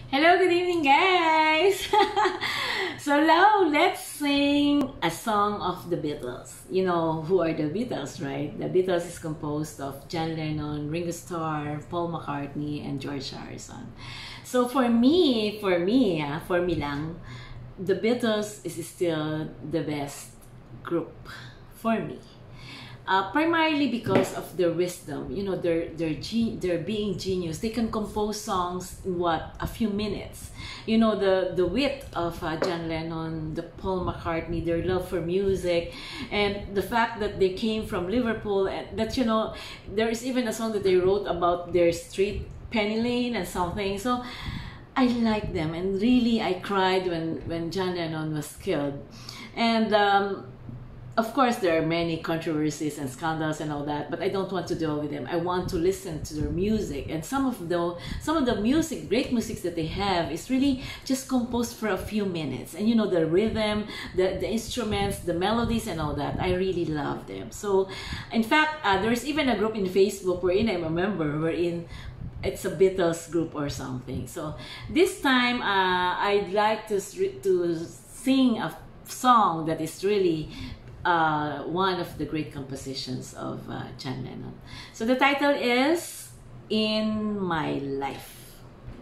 Hello, good evening, guys! So now, let's sing a song of the Beatles. You know who are the Beatles, right? The Beatles is composed of John Lennon, Ringo Starr, Paul McCartney, and George Harrison. So for me lang, the Beatles is still the best group for me. Primarily because of their wisdom, you know, they're being genius. They can compose songs in a few minutes. You know, the wit of John Lennon, the Paul McCartney, their love for music, and the fact that they came from Liverpool, and that, you know, there is even a song that they wrote about their street, Penny Lane and something. So I like them, and really I cried when John Lennon was killed. And of course, there are many controversies and scandals and all that, but I don't want to deal with them. I want to listen to their music, and some of the music, great music that they have, is really just composed for a few minutes. And you know, the rhythm, the instruments, the melodies, and all that, I really love them. So, in fact, there's even a group in Facebook wherein I'm a member, wherein it's a Beatles group or something. So this time, I'd like to sing a song that is really one of the great compositions of John Lennon. So the title is In My Life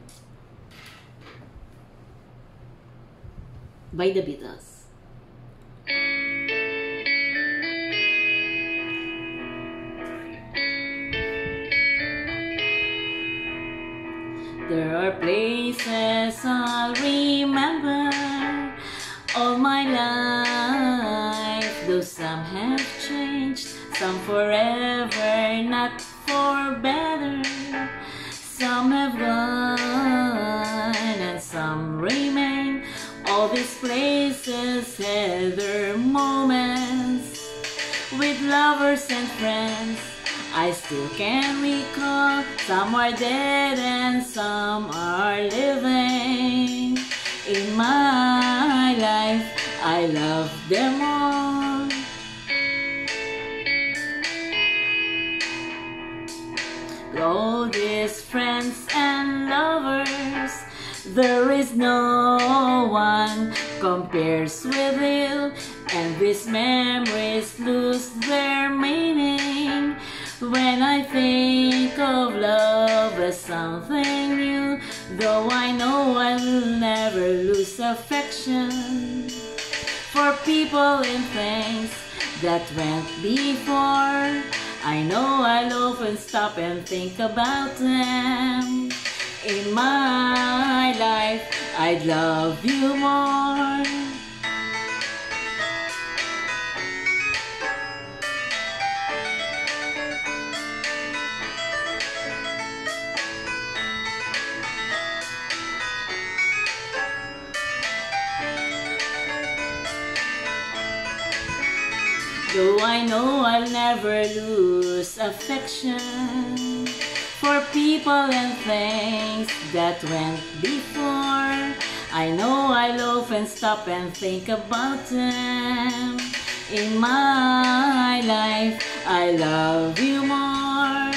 by the Beatles. There are places I'll remember all my life, though some have changed, some forever, not for better. Some have gone and some remain. All these places had their moments with lovers and friends. I still can recall. Some are dead and some are living. In my life, I love them all. All these friends and lovers, there is no one compares with you, and these memories lose their meaning when I think of love as something new. Though I know I'll never lose affection for people and things that went before, I know I'll often stop and think about them. In my life, I'd love you more. Though I know I'll never lose affection for people and things that went before, I know I'll often stop and think about them. In my life, I love you more.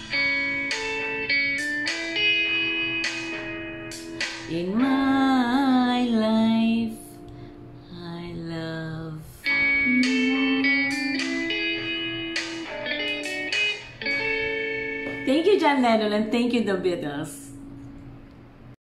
In my life, I love you. Thank you, John Lennon, and thank you, the Beatles.